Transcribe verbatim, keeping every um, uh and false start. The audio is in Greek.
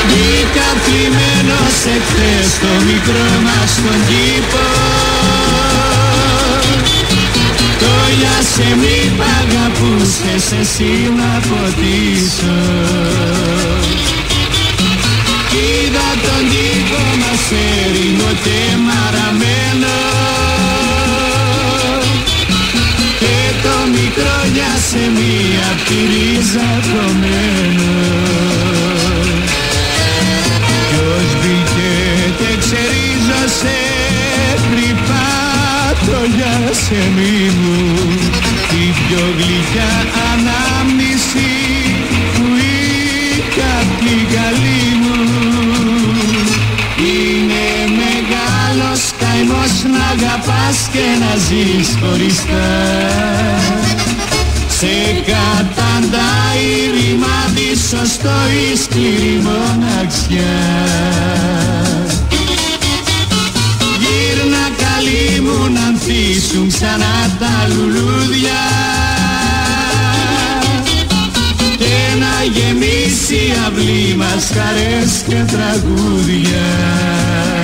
Βγήκα πλημμένος εχθές στο μικρό μας τον κήπο. Το λιάσε μη π' αγαπούσες εσύ να ποτίσω. Είδα τον κήπο μας έρημο και μαραμένο και το μικρό λιάσε μία απ' τη ρίζα κομμένο. Ποιος μπήκε και ξερίζωσε κρυφά το λιάσεμι μου, την πιο γλυκιά ανάμνηση που είχα απ' την καλή μου. Είναι μεγάλος καημός να αγαπάς και να ζεις χωριστά. Σε καταντάει ρημάδι σωστό η σκληρή μοναξιά. Γύρνα καλή μου να ανθίσουν ξανά τα λουλούδια και να γεμίσει η αυλή μας χαρές και τραγούδια.